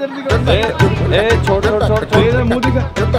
इधर छोड़ इधर मुंह दिखा।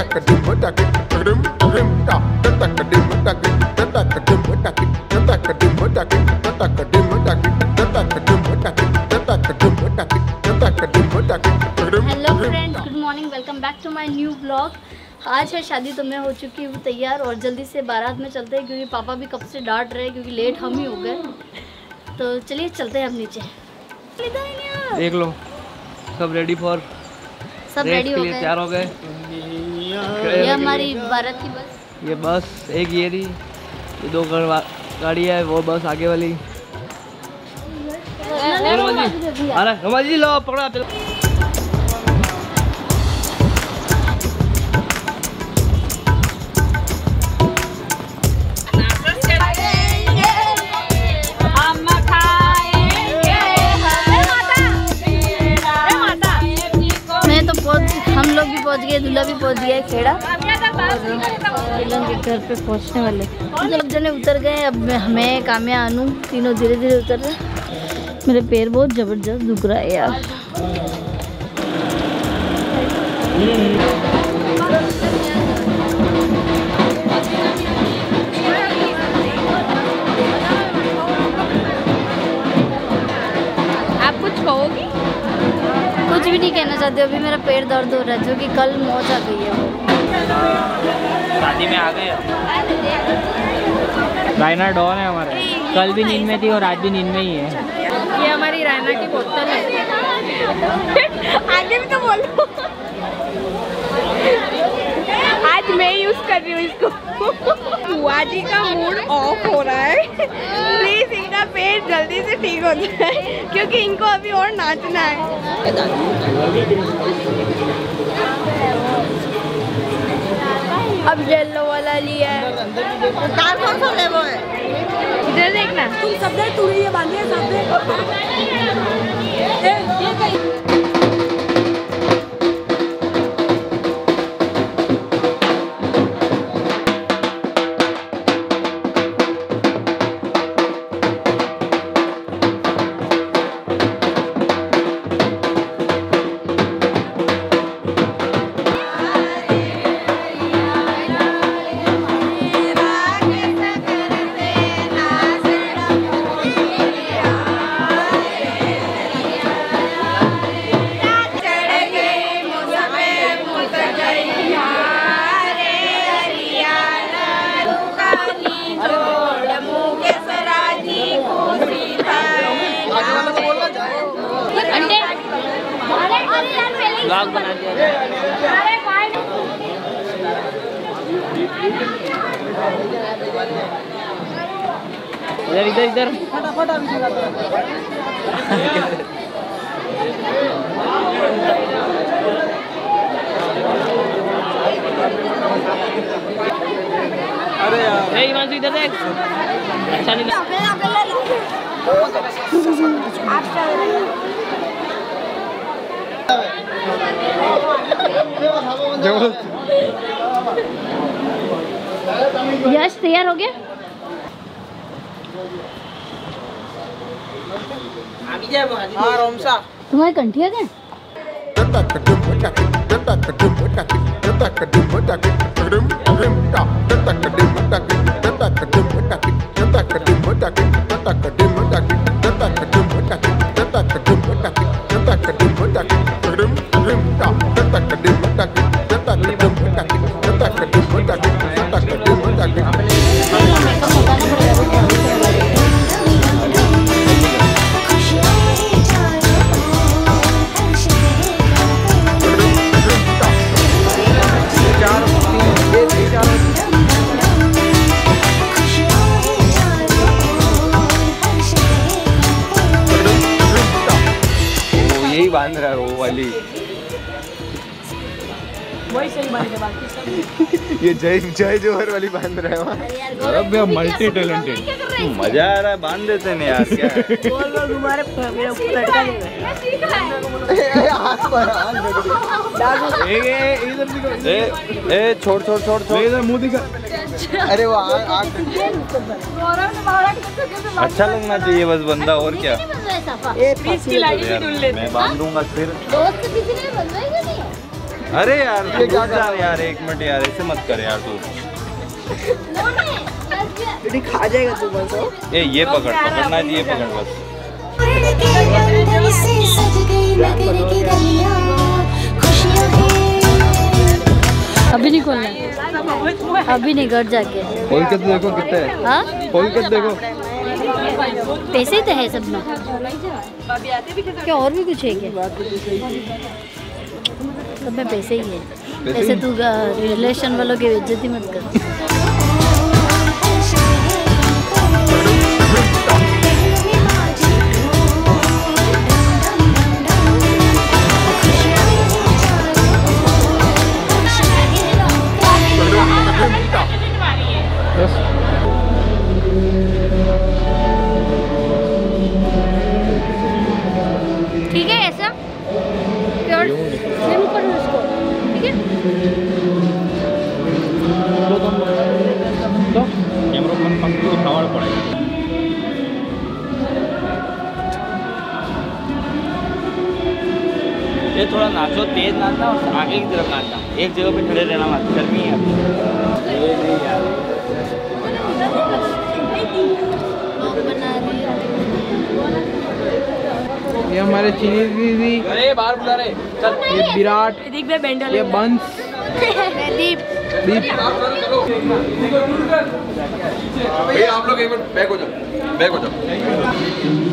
Hello friends, good morning, welcome back to my new blog. आज है शादी, तो मैं हो चुकी हूँ तैयार और जल्दी से बारात में चलते हैं क्योंकि पापा भी कब से डांट रहे हैं क्योंकि लेट हम ही हो गए। तो चलिए चलते हैं अब नीचे। देख लो सब रेडी हो गए, तैयार हो गए। ये हमारी बारात की बस, ये बस एक ये रही, ये दो गाड़ी है, वो बस आगे वाली। रोमा जी लो पकड़ा। हम लोग भी पहुंच गए, दूल्हा भी पहुंच गया है खेड़ा और दुल्हन के घर पे पहुंचने वाले। जब जने उतर गए, अब हमें काम्या अनु तीनों धीरे धीरे उतर रहे। मेरे पैर बहुत जबरदस्त दुख रहा है यार। आप कुछ कहोगी? कुछ भी नहीं कहना चाहती, अभी मेरा पेट दर्द हो रहा है जो कि कल मौज आ गई है। वो शादी में आ गए। रायना डॉन है हमारे, कल भी नींद में थी और आज भी नींद में ही है। ये हमारी रायना की बोतल है। आगे भी तो बोलो। आज मैं यूज कर रही हूँ इसको। बुआ जी का मूड ऑफ हो रहा है, प्लीज इनका पेट जल्दी से ठीक हो जाए क्योंकि इनको अभी और नाचना है। अब येलो वाला लिया है। कौन सा ले वो है? इधर देखना, तुम सब दे तुड़ी ये बांधी है सब दे। ब्लॉग बना दिया। इधर इधर इधर फटाफट अरे यार, हिमांशु इधर देख। अच्छा नहीं यश तैयार हो गया? हाँ रोमसा, तुम्हारी कंठिया क्या? यही बांध रहा है वो वाली। वही सही बांधे, बाकी सब ये जय जोहर वाली बांध रहा है वहाँ। अब मल्टी टैलेंटेड, मजा आ रहा है, बांध देते हैं यार। क्या तुम्हारे लड़का छोड़ इधर मुंह दिखा। अरे वो अच्छा लगना चाहिए बस बंदा, और क्या। मैं बांध दूंगा फिर। अरे यार ये क्या कर रहा है यार, एक मिनट यार, ऐसे मत कर यार तू। खा जाएगा तू बस। ये पकड़, पकड़ना है, ये पकड़ बस। अभी नहीं खोलना है, अभी नहीं, घर जाके खोल के तो देखो कितने है। हाँ खोल के देखो। पैसे तो है सब में। क्या और भी कुछ है क्या? सब में पैसे ही है। ऐसे तू रिलेशन वालों की बेइज्जती मत कर। ठीक है ऐसा प्योर स्लिम करो इसको, ठीक है? कैमरा बंद पंक्ति उठावड़ पड़ेगा। ये थोड़ा नाचो, तेज नाचना और आगे की तरफ नाचना, एक जगह पे खड़े रहना मत, गर्मी है ये हमारे चीनी दीदी, अरे बाहर बुला रहे। चल ये विराट, ये बंस, दीप भैया आप लोग एक मिनट बैक हो जाओ, बैक हो जाओ।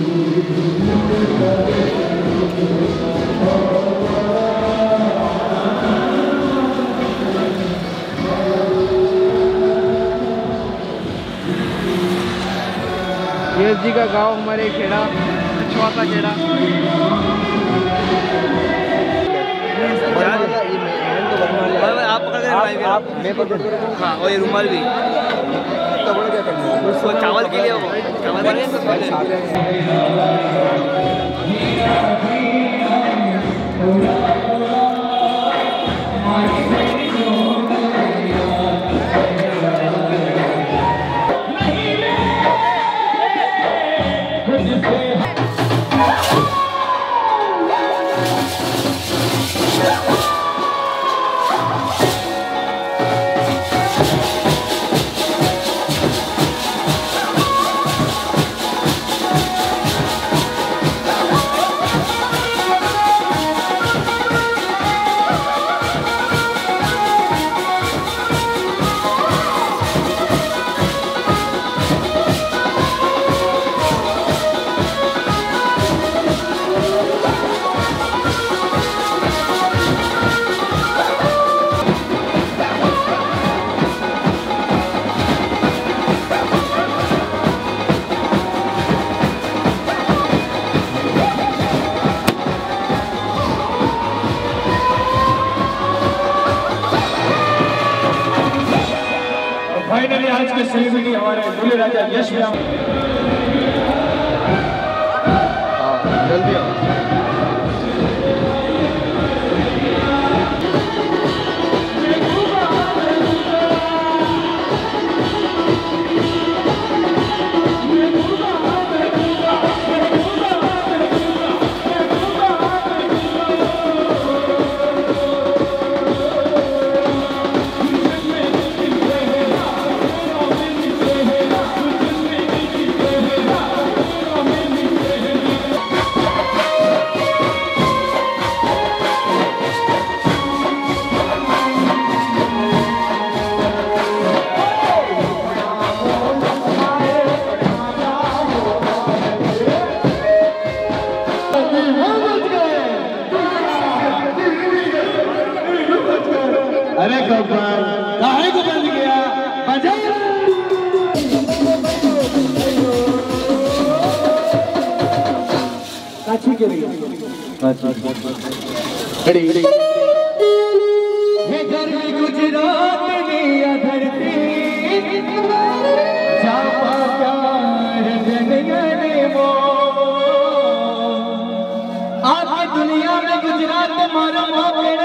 यश जी का गांव हमारे खेड़ा, पिछवाता खेड़ा। आप पकड़ आप मैं पकड़। हाँ और ये रुमाल भी। उसको चावल के लिए चावल फाइनली आज के सेलिब्रिटी हमारे दूल्हे राजा यश व्याम। जल्दी आओ। अरे गब्बर काहे को बंद गया बजा। काची के लिए रेडी ये गर्मी गुजरात की धरती जापा प्यार जनगण वो आज दुनिया में गुजरात मारो मोकड़े।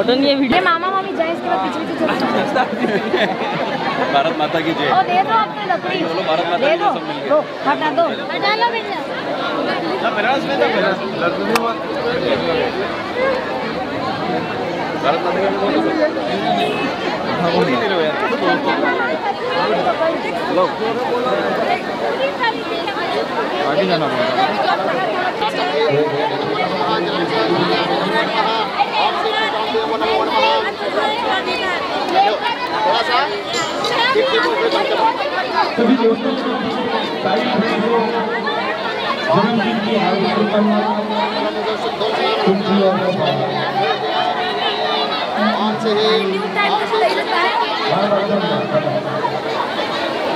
फोटो नहीं है वीडियो। मामा मामी जाए इसके बाद पीछे पीछे भारत माता की जय। ओ दे दो आपको लकड़ी, भारत माता दे की दो, सब मिल दो हटा दो। हटा लो बेटा। भारत माता आगे जाना सभी दोस्तों सारी जन्मदिन की हार्दिक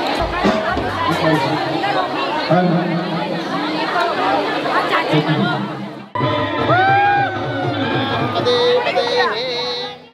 शुभकामनाएं।